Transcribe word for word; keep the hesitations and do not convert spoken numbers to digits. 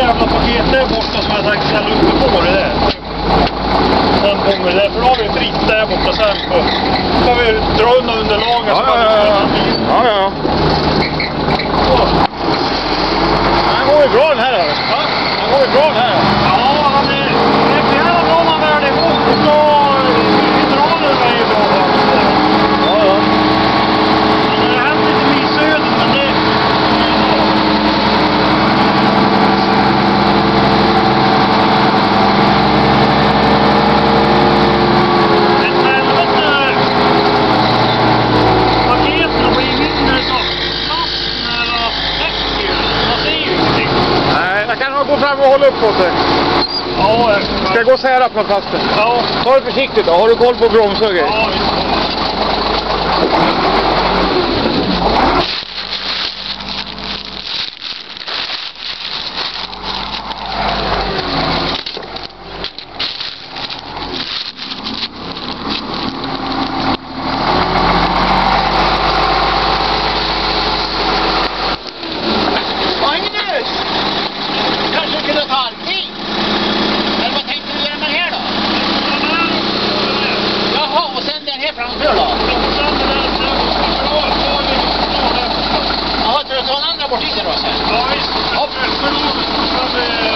jävla paket där borta som jag tänkte ställa uppe på det där. Sen kommer det där, för då har vi fritt där borta sen. Så kan vi dra undan underlaget. Ja, ja, ja, ja. Ja, ja. Så. Han går ju bra den här då. Ja, Han går ju bra den här då. ja han är, det är jävla bra man väl det ihop. Och så hydraulen är ju bra. Ja, ja. Men det händer lite missöden, men det... Gå fram och hålla upp på sig. Ja, jag ska gå och sära på fasten. Ja. Ta det försiktigt då. Har du koll på bromsar och grejer? Ja, visst. Jaha, tror du att det var en andra bort i det då sen? Ja, visst. Ja,